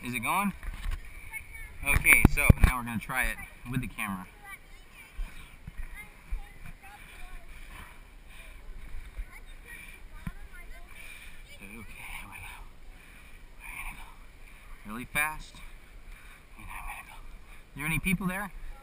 Is it going? Okay, so now we're going to try it with the camera. Okay, here we go. We're going to go really fast. And I'm going to go. Are there any people there?